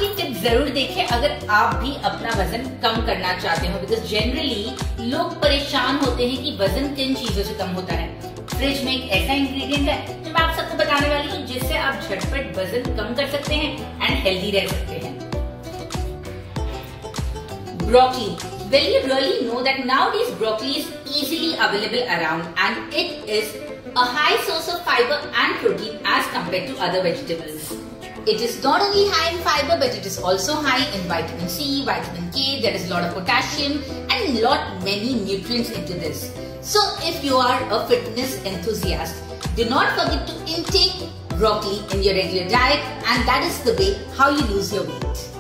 की टिप जरूर देखें अगर आप भी अपना वजन कम करना चाहते हो, बिकॉज जनरली लोग परेशान होते हैं कि वजन किन चीजों से कम होता है। फ्रिज में एक ऐसा इंग्रेडिएंट है जो मैं आप सबको बताने वाली हूँ जिससे आप झटपट वजन कम कर सकते हैं एंड हेल्दी रह सकते हैं। Broccoli. Well, you really know that nowadays broccoli is easily available around and it is a high source of fiber and protein as compared to other vegetables. It is not only high in fiber but it is also high in vitamin C, vitamin K, there is a lot of potassium and many nutrients into this. So if you are a fitness enthusiast, do not forget to intake broccoli in your regular diet, and that is the way how you lose your weight.